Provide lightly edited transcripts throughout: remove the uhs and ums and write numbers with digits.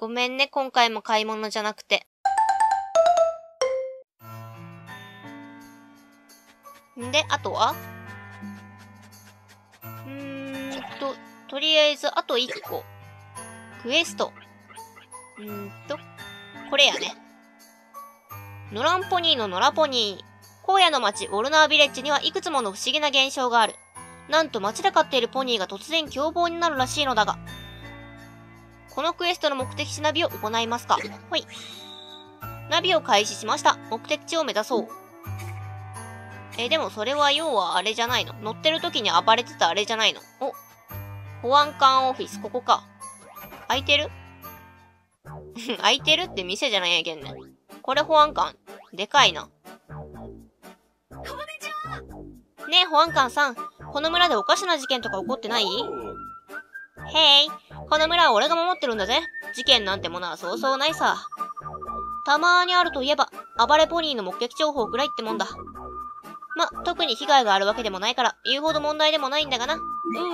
ごめんね、今回も買い物じゃなくて。んで、あとはとりあえず、あと1個。クエスト。これやね。ノランポニーのノラポニー。荒野の町、ウォルナービレッジにはいくつもの不思議な現象がある。なんと町で飼っているポニーが突然凶暴になるらしいのだが。このクエストの目的地ナビを行いますか。ほい。ナビを開始しました。目的地を目指そう。でもそれは要はあれじゃないの。乗ってる時に暴れてたあれじゃないの。お。保安官オフィス、ここか。空いてる空いてるって店じゃないやけんね。これ保安官。でかいな。ねえ、保安官さん。この村でおかしな事件とか起こってない？へい。この村は俺が守ってるんだぜ。事件なんてものはそうそうないさ。たまーにあるといえば、暴れポニーの目撃情報くらいってもんだ。ま、特に被害があるわけでもないから、言うほど問題でもないんだがな。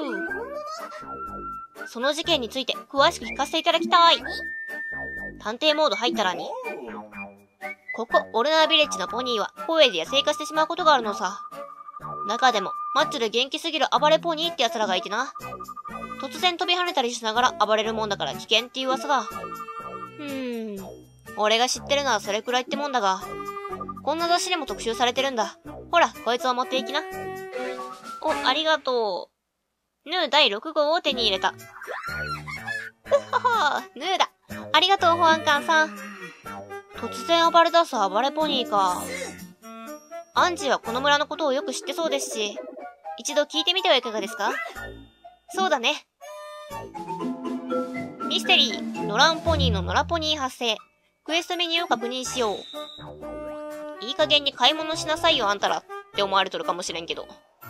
その事件について、詳しく聞かせていただきたい。探偵モード入ったらに。ここ、オルナービレッジのポニーは、荒野で野生化してしまうことがあるのさ。中でも、マッチョで元気すぎる暴れポニーって奴らがいてな。突然飛び跳ねたりしながら暴れるもんだから危険っていう噂だ。俺が知ってるのはそれくらいってもんだが、こんな雑誌でも特集されてるんだ。ほら、こいつを持っていきな。お、ありがとう。ヌー第6号を手に入れた。うはは、ヌーだ。ありがとう、保安官さん。突然暴れ出す暴れポニーか。アンジーはこの村のことをよく知ってそうですし、一度聞いてみてはいかがですか？そうだね。ミステリー、ノランポニーのノラポニー発生。クエストメニューを確認しよう。いい加減に買い物しなさいよ、あんたらって思われとるかもしれんけど。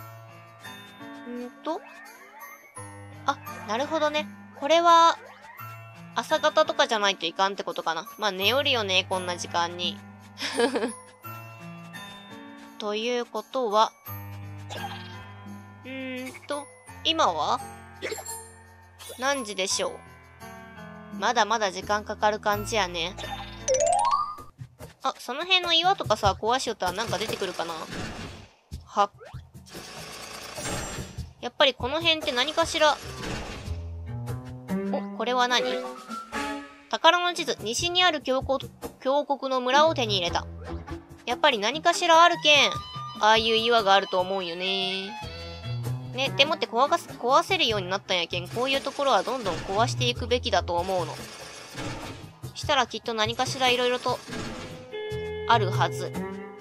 あ、なるほどね。これは、朝方とかじゃないといかんってことかな。まあ、寝よるよね、こんな時間に。ということは、今は何時でしょう。まだまだ時間かかる感じやね。あ、その辺の岩とかさ、壊しよったらなんか出てくるかな。は。やっぱりこの辺って何かしら。お、これは何？宝の地図、西にある峡谷の村を手に入れた。やっぱり何かしらあるけん、ああいう岩があると思うよね。ね、でもって壊せるようになったんやけん、こういうところはどんどん壊していくべきだと思うの。したらきっと何かしら色々と、あるはず。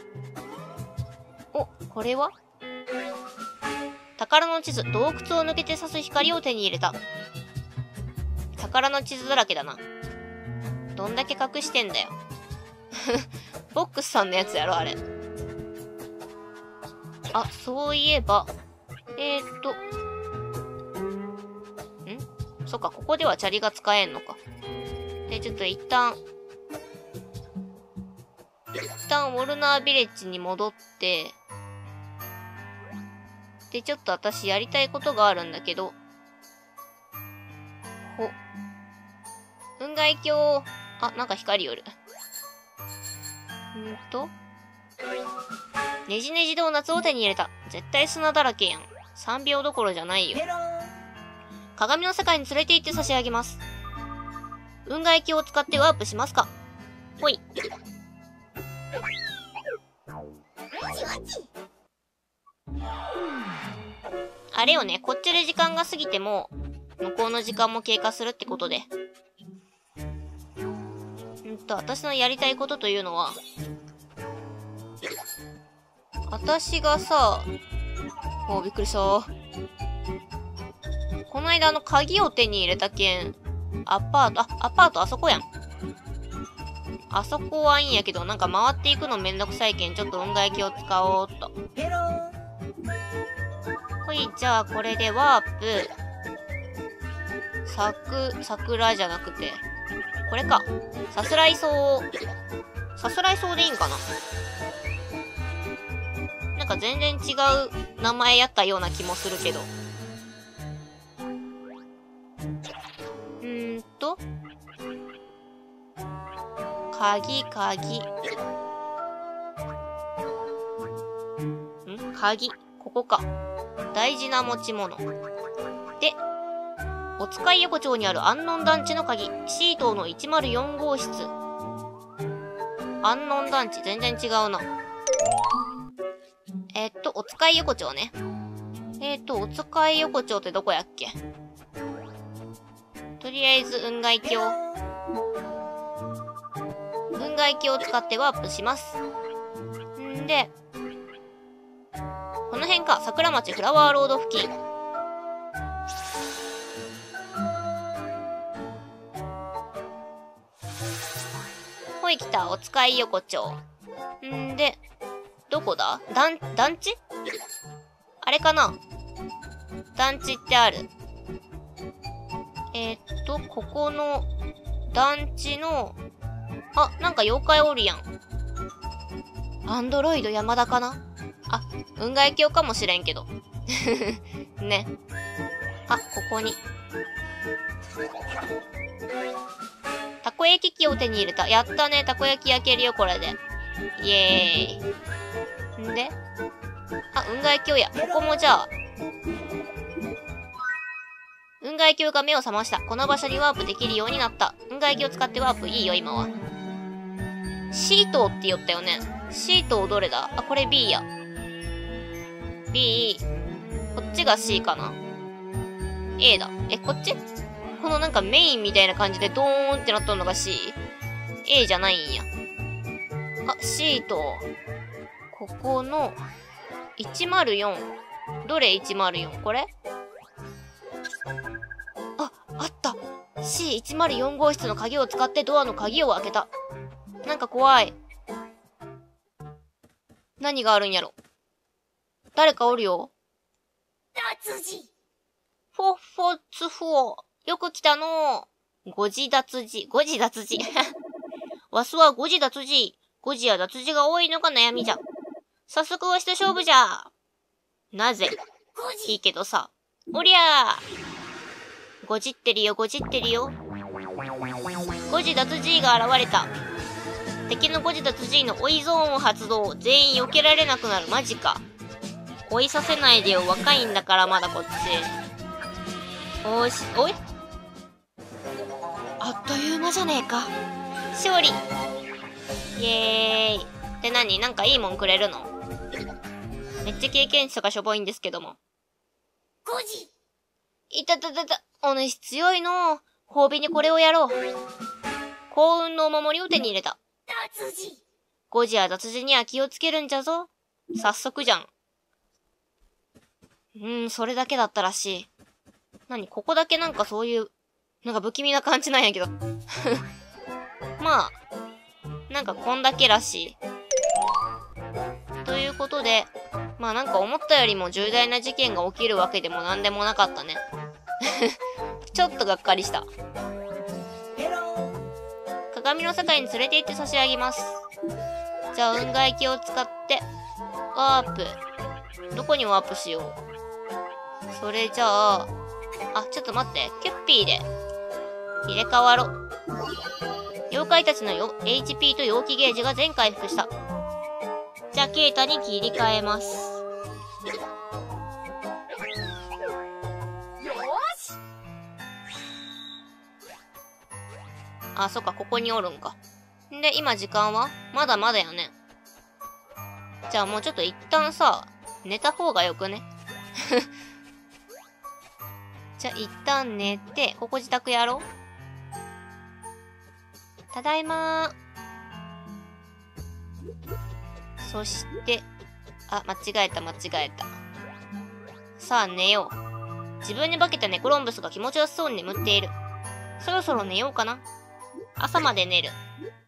お、これは？宝の地図、洞窟を抜けて差す光を手に入れた。宝の地図だらけだな。どんだけ隠してんだよ。ボックスさんのやつやろ、あれ。あ、そういえば、そっか、ここではチャリが使えんのか。で、ちょっと一旦ウォルナービレッジに戻って、で、ちょっと私やりたいことがあるんだけど、雲海鏡、あ、なんか光よる。ねじねじドーナツを手に入れた。絶対砂だらけやん。3秒どころじゃないよ。鏡の世界に連れて行って差し上げます。雲海鏡を使ってワープしますか。ほい。あれよね、こっちで時間が過ぎても、向こうの時間も経過するってことで。私のやりたいことというのは、私がさ、びっくりした。この間鍵を手に入れたけん、アパートあそこやん。あそこはいいんやけど、なんか回っていくのめんどくさいけん、ちょっと雲海鏡を使おうっと。ほい、じゃあこれでワープ、桜じゃなくて、これか。さすらいそうでいいんかな。なんか全然違う名前やったような気もするけど。 鍵。鍵。ここか。大事な持ち物。で、お使い横丁にある安納団地の鍵。シートの104号室。安納団地、全然違うな。お使い横丁ね。お使い横丁ってどこやっけ？とりあえず、雲外鏡。雲外鏡を使ってワープします。んで、この辺か。桜町フラワーロード付近。ほい来た、お使い横丁。んで、どこだ？団地？あれかな？団地ってある。ここの、団地の、あ、なんか妖怪おるやん。アンドロイド山田かな？あ、雲外鏡かもしれんけど。ね。あ、ここに。たこ焼き器を手に入れた。やったね。たこ焼き焼けるよ、これで。イエーイ。んで？あ、雲外鏡や。ここもじゃあ。雲外鏡が目を覚ました。この場所にワープできるようになった。雲外鏡を使ってワープいいよ、今は。シートって言ったよね。シートどれだ？あ、これ B や。B。こっちが C かな？ A だ。こっち？このなんかメインみたいな感じでドーンってなったのが C？A じゃないんや。あ、シート。ここの104。どれ104？これ？あ、あった。C104 号室の鍵を使ってドアの鍵を開けた。なんか怖い。何があるんやろ。誰かおるよ。 脱字。 フォッフォッツフォー。よく来たのー。誤字脱字。わすは誤字脱字。誤字や脱字が多いのが悩みじゃ。早速わしと勝負じゃ。なぜ？いいけどさ。おりゃー。誤字ってるよ。誤字脱字が現れた。敵の誤字脱字の追いゾーンを発動。全員避けられなくなる。マジか。追いさせないでよ。若いんだからまだこっち。おい。あっという間じゃねえか。勝利。イエーイ。って何？なんかいいもんくれるの？めっちゃ経験値がしょぼいんですけども。 5時。 いた。お主強いの。褒美にこれをやろう。幸運のお守りを手に入れた。 脱字。 5時や脱字には気をつけるんじゃぞ。早速じゃん。それだけだったらしい。ここだけなんかそういう、なんか不気味な感じなんやけど。まあ、なんかこんだけらしい。ということで、まあなんか思ったよりも重大な事件が起きるわけでもなんでもなかったね。ちょっとがっかりした。鏡の世界に連れて行って差し上げます。じゃあ雲外鏡を使って、ワープ。どこにワープしよう。それじゃあ、ちょっと待って。キュッピーで入れ替わろ。妖怪たちのHP と陽気ゲージが全回復した。じゃあ、ケータに切り替えます。 よし。 そっか、ここにおるんか。んで、今時間はまだまだやね。じゃあもうちょっと一旦さ、寝た方がよくね。じゃあ一旦寝て、ここ自宅やろう。ただいまー。そして、間違えた。さあ寝よう。自分に化けたネコロンブスが気持ちよさそうに眠っている。そろそろ寝ようかな。朝まで寝る。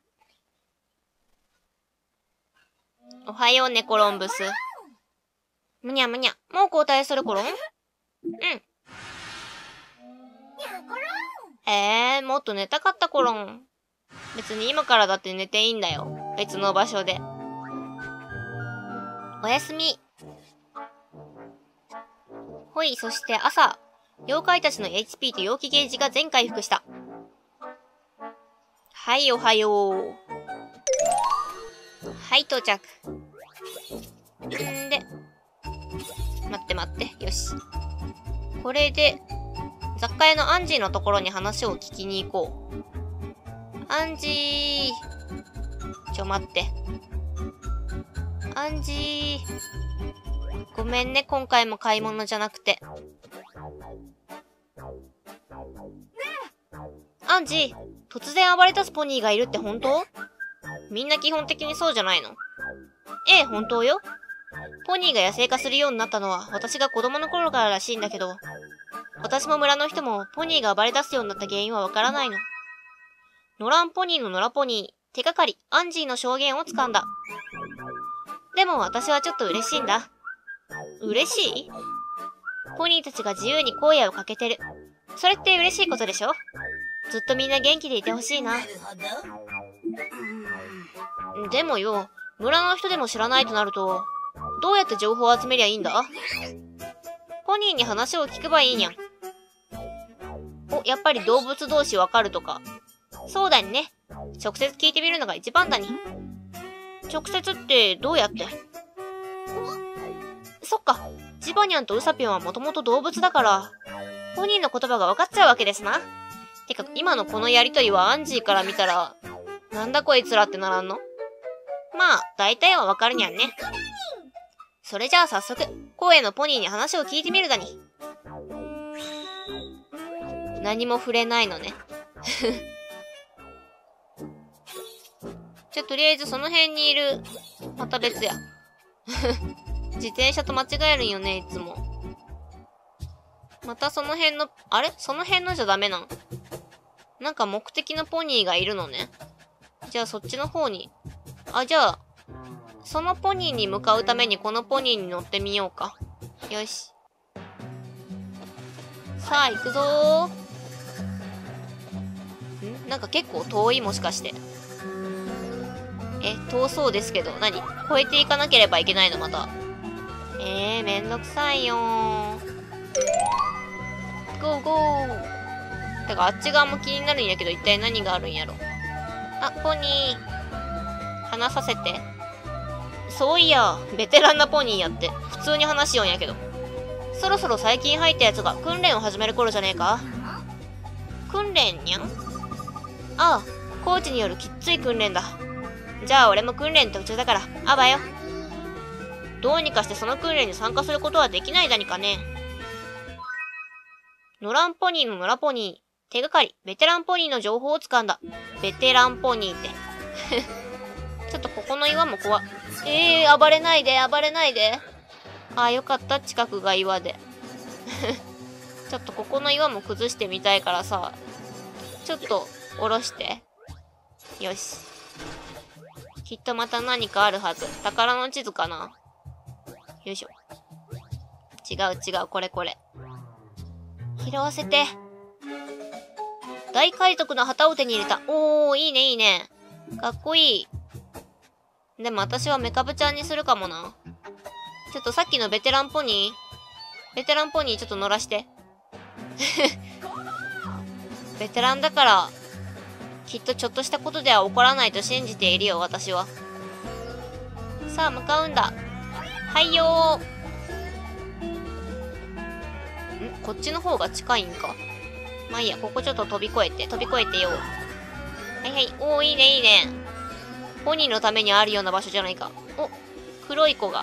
おはようネコロンブス。むにゃ。もう交代するコロン？もっと寝たかったコロン。別に今からだって寝ていいんだよ。別の場所で。おやすみ。ほい、そして朝。妖怪たちの HP と陽気ゲージが全回復した。はい、おはよう。 はい、到着。んで、待って待って。よし。これで、雑貨屋のアンジーのところに話を聞きに行こう。アンジー。待って。アンジー。ごめんね、今回も買い物じゃなくて。アンジー、突然暴れ出すポニーがいるって本当？みんな基本的にそうじゃないの？ええ、本当よ。ポニーが野生化するようになったのは私が子供の頃かららしいんだけど、私も村の人もポニーが暴れ出すようになった原因はわからないの。野良ポニーの野良ポニー、手がかり、アンジーの証言をつかんだ。でも私はちょっと嬉しいんだ。嬉しい？ポニーたちが自由に荒野を駆けてる。それって嬉しいことでしょ？ずっとみんな元気でいてほしいな。でもよ、村の人でも知らないとなると、どうやって情報を集めりゃいいんだ？ポニーに話を聞けばいいにゃん。お、やっぱり動物同士わかるとか。そうだね。直接聞いてみるのが一番だに。直接ってどうやって？そっか。ジバニャンとウサピョンはもともと動物だから、ポニーの言葉が分かっちゃうわけですな。てか、今のこのやりとりはアンジーから見たら、なんだこいつらってならんの？まあ、大体はわかるにゃんね。それじゃあ早速、荒野のポニーに話を聞いてみるだに。何も触れないのね。とりあえずその辺にいる、また別や。自転車と間違えるんよね、いつも。またその辺の、あれ？その辺のじゃダメなん？なんか目的のポニーがいるのね。じゃあそっちの方に。あ、じゃあ、そのポニーに向かうためにこのポニーに乗ってみようか。よし。さあ、行くぞー。なんか結構遠いもしかして。遠そうですけど、何？越えていかなければいけないのまた。めんどくさいよー。ゴーゴー。てか、あっち側も気になるんやけど、一体何があるんやろ。あ、ポニー。話させて。そういや、ベテランなポニーやって、普通に話しよんやけど。そろそろ最近入ったやつが訓練を始める頃じゃねえか？訓練にゃん？ああ、コーチによるきっつい訓練だ。じゃあ俺も訓練途中だから、あばよ。どうにかしてその訓練に参加することはできないだにかね。野良ポニーの野良ポニー。手がかり、ベテランポニーの情報をつかんだ。ベテランポニーって。ちょっとここの岩も怖っ。暴れないで、暴れないで。ああ、よかった、近くが岩で。ちょっとここの岩も崩してみたいからさ。ちょっと、下ろして。よし。きっとまた何かあるはず。宝の地図かな？よいしょ。違う、これこれ。拾わせて。大海賊の旗を手に入れた。おー、いいね、いいね。かっこいい。でも私はメカブちゃんにするかもな。ちょっとさっきのベテランポニーちょっと乗らして。ベテランだから、きっとちょっとしたことでは起こらないと信じているよ、私は。さあ、向かうんだ。はいよー。こっちの方が近いんか。まあいいや、ここちょっと飛び越えてよ。はいはい、おー、いいね、いいね。ポニーのためにあるような場所じゃないか。お、黒い子が。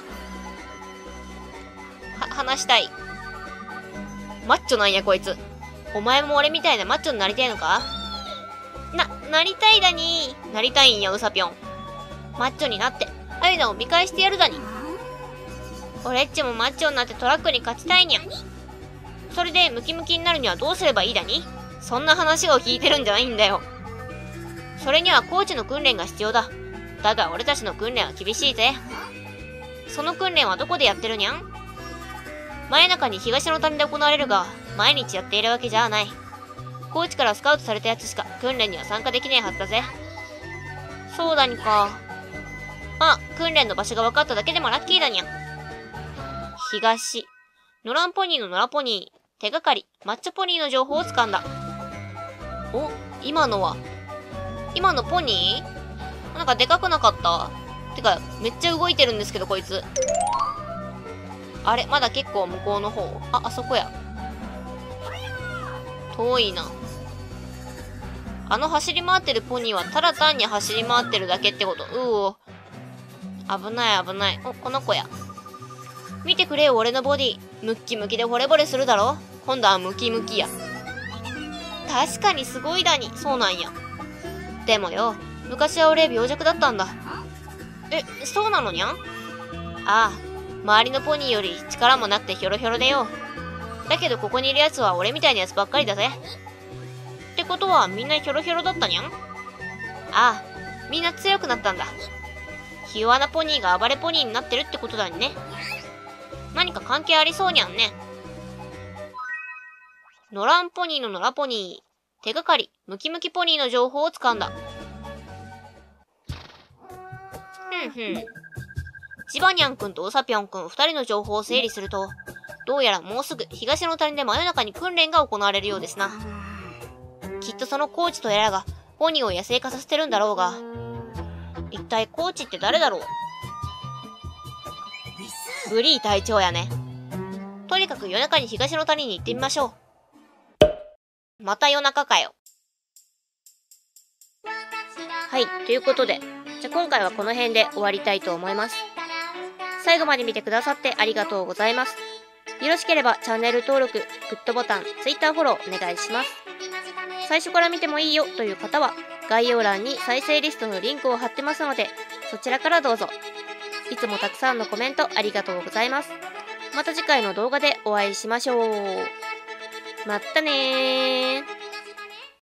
話したい。マッチョなんや、こいつ。お前も俺みたいなマッチョになりたいのか？なりたいだにー。なりたいんや、ウサピョン。マッチョになって、あゆなを見返してやるだに。俺っちもマッチョになってトラックに勝ちたいにゃ。それでムキムキになるにはどうすればいいだに？そんな話を聞いてるんじゃないんだよ。それにはコーチの訓練が必要だ。だが俺たちの訓練は厳しいぜ。その訓練はどこでやってるにゃん？真夜中に東の谷で行われるが、毎日やっているわけじゃない。コーチからスカウトされたやつしか訓練には参加できないはずだぜ。そうだにか。あ、訓練の場所が分かっただけでもラッキーだにゃ。東。野良ポニーの野良ポニー。手がかり、マッチョポニーの情報をつかんだ。お、今のポニー？なんかでかくなかった？ てか、めっちゃ動いてるんですけど、こいつ。あれまだ結構向こうの方。あ、あそこや。遠いな。あの走り回ってるポニーはただ単に走り回ってるだけってこと。危ない危ない。お、この子や。見てくれよ、俺のボディ。ムッキムキで惚れ惚れするだろ。今度はムキムキや。確かにすごいだに。そうなんや。でもよ、昔は俺病弱だったんだ。そうなのにゃん？ああ、周りのポニーより力もなくてヒョロヒョロでよ。だけどここにいるやつは俺みたいなやつばっかりだぜ。ってことはみんなヒョロヒョロだったにゃん？ああ、みんな強くなったんだ。ひ弱なポニーが暴れポニーになってるってことだにね。何か関係ありそうにゃんね。ノランポニーのノラポニー。手がかり、ムキムキポニーの情報をつかんだ。ジバニャンくんとウサピョンくん二人の情報を整理すると、どうやらもうすぐ東の谷で真夜中に訓練が行われるようですな。きっとそのコーチとやらがポニーを野生化させてるんだろうが、一体コーチって誰だろう？ブリー隊長やね。とにかく夜中に東の谷に行ってみましょう。また夜中かよ。はい、ということで、じゃあ今回はこの辺で終わりたいと思います。最後まで見てくださってありがとうございます。よろしければチャンネル登録、グッドボタン、Twitter フォローお願いします。最初から見てもいいよという方は、概要欄に再生リストのリンクを貼ってますので、そちらからどうぞ。いつもたくさんのコメントありがとうございます。また次回の動画でお会いしましょう。まったねー。